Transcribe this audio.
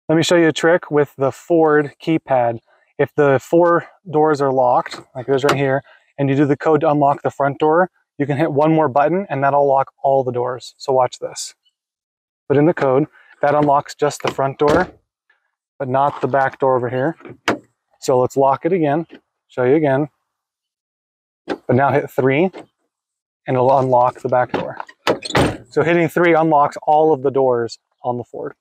Let me show you a trick with the Ford keypad. If the 4 doors are locked, like there's right here, and you do the code to unlock the front door, you can hit one more button and that'll lock all the doors. So watch this. Put in the code. That unlocks just the front door, but not the back door over here. So let's lock it again. Show you again. But now hit 3 and it'll unlock the back door. So hitting 3 unlocks all of the doors on the Ford.